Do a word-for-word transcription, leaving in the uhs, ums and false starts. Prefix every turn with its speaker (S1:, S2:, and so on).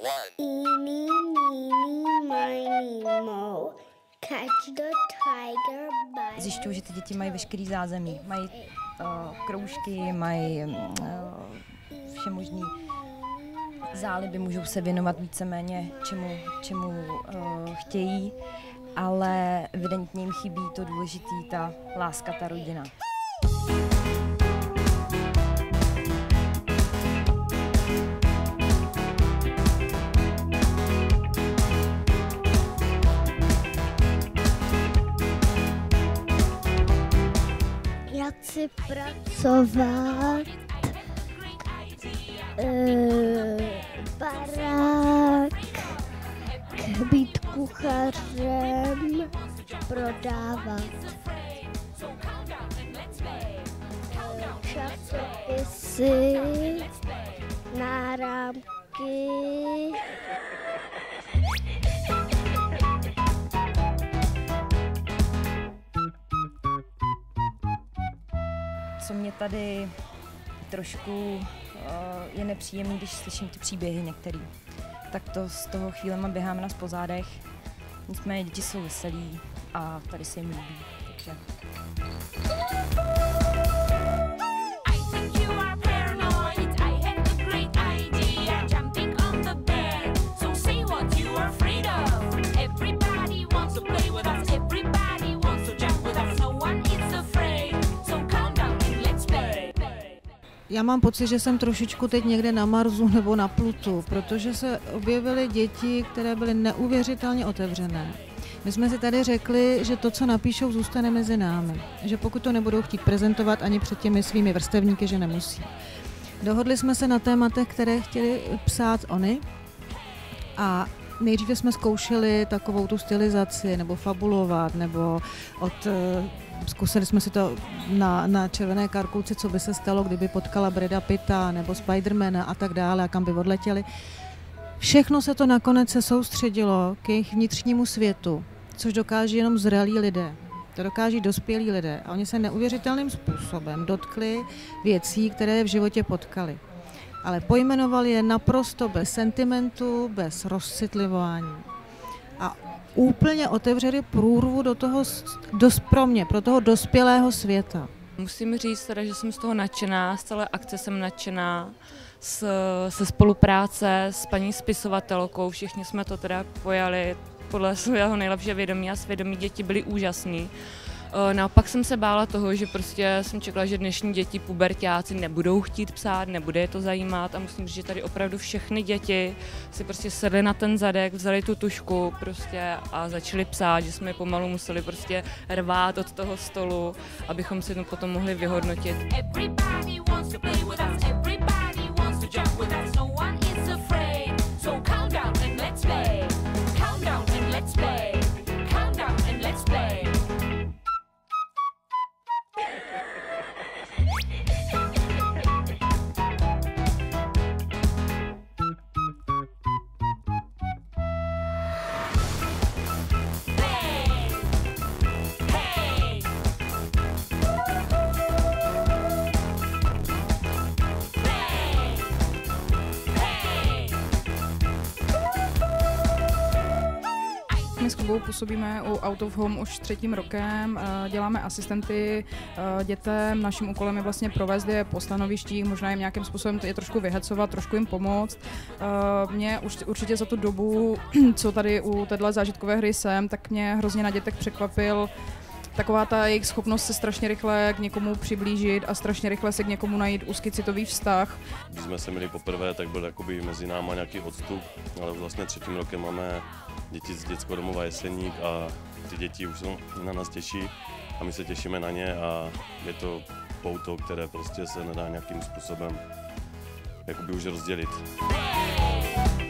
S1: Eeny, meeny, miny, moe. Catch the tiger by...
S2: Zjišťuju, že ty děti mají veškerý zázemí. Mají uh, kroužky, mají uh, všemožný záliby, můžou se věnovat víceméně čemu, čemu uh, chtějí, ale evidentně jim chybí to důležitý, ta láska, ta rodina.
S1: Já chci pracovat, uh, barák, být kuchařem, prodávat časopisy, náramky.
S2: Co mě tady trošku uh, je nepříjemný, když slyším ty příběhy některý, tak to z toho chvílema běháme nás po zádech. Nicméně děti jsou veselí a tady se jim líbí. Takže...
S3: Já mám pocit, že jsem trošičku teď někde na Marsu nebo na Plutu, protože se objevily děti, které byly neuvěřitelně otevřené. My jsme si tady řekli, že to, co napíšou, zůstane mezi námi. Že pokud to nebudou chtít prezentovat ani před těmi svými vrstevníky, že nemusí. Dohodli jsme se na tématech, které chtěli psát oni. A nejdříve jsme zkoušeli takovou tu stylizaci, nebo fabulovat, nebo od... Zkusili jsme si to na, na červené karkulce, co by se stalo, kdyby potkala Brada Pitta nebo Spidermana a tak dále, a kam by odletěli. Všechno se to nakonec se soustředilo k jejich vnitřnímu světu, což dokáží jenom zralí lidé. To dokáží dospělí lidé. A oni se neuvěřitelným způsobem dotkli věcí, které v životě potkali. Ale pojmenovali je naprosto bez sentimentu, bez rozcitlivování. A úplně otevřeli průrvu do toho, dos, pro mě, pro toho dospělého světa.
S4: Musím říct teda, že jsem z toho nadšená, z celé akce jsem nadšená, z, se spolupráce s paní spisovatelkou, všichni jsme to teda pojali podle svého nejlepšího vědomí a svědomí, děti byly úžasný. Naopak jsem se bála toho, že prostě jsem čekala, že dnešní děti, puberťáci, nebudou chtít psát, nebude je to zajímat, a musím říct, že tady opravdu všechny děti si prostě sedly na ten zadek, vzali tu tužku prostě a začali psát, že jsme je pomalu museli prostě rvát od toho stolu, abychom si to potom mohli vyhodnotit.
S5: My s Kubou působíme u Out of Home už třetím rokem, děláme asistenty dětem, naším úkolem je vlastně provést je po stanovištích, možná jim nějakým způsobem je trošku vyhecovat, trošku jim pomoct. Mě už určitě za tu dobu, co tady u téhle zážitkové hry jsem, tak mě hrozně na dětech překvapil taková ta jejich schopnost se strašně rychle k někomu přiblížit a strašně rychle se k někomu najít úzký citový vztah.
S6: Když jsme se měli poprvé, tak byl jakoby mezi náma nějaký odstup, ale vlastně třetím rokem máme děti z dětského domova Jeseník a ty děti už jsou na nás těší a my se těšíme na ně a je to pouto, které prostě se nedá nějakým způsobem jakoby už rozdělit.